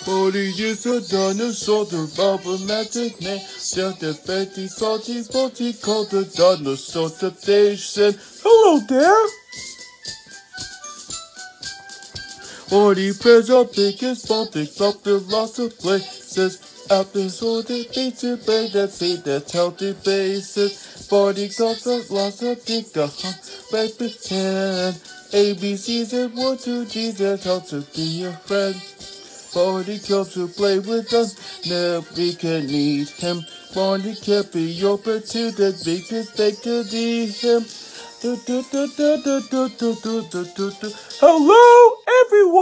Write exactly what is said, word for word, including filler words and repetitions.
Barney is a dinosaur, the problematic man. They're the fatty, salty, salty, called the dinosaur station. Hello there! Barney bears are big and small, they flop to lots of places. Out there, so they feed to play that feed that healthy bases. Barney talks about lots of big, a hump, right pretend. A B C's and one, two G's and how to be your friend. Barney comes to play with us, now we can need him. Barney can't be your pet to the big mistake to need him. Do, do, do, do, do, do, do, do, do, do. Hello, everyone!